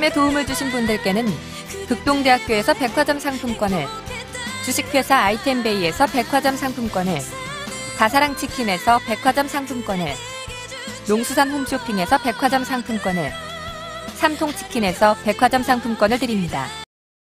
말씀에 도움을 주신 분들께는 극동대학교에서 백화점 상품권을, 주식회사 아이템베이에서 백화점 상품권을, 다사랑치킨에서 백화점 상품권을, 농수산 홈쇼핑에서 백화점 상품권을, 삼통치킨에서 백화점 상품권을 드립니다.